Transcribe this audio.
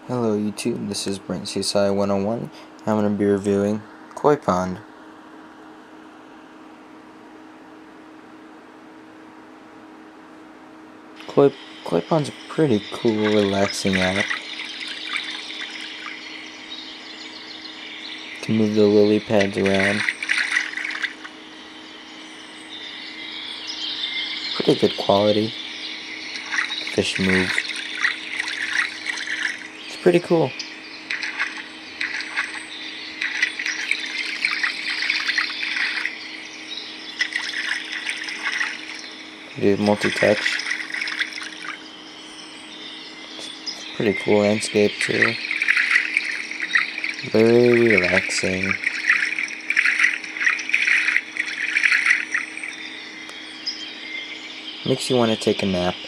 Hello YouTube, this is Brent CSI 101. I'm going to be reviewing Koi Pond. Koi Pond's a pretty cool, relaxing app. You can move the lily pads around. Pretty good quality. Fish move. It's pretty cool. You do multi-touch. It's pretty cool landscape too. Very relaxing. Makes you want to take a nap.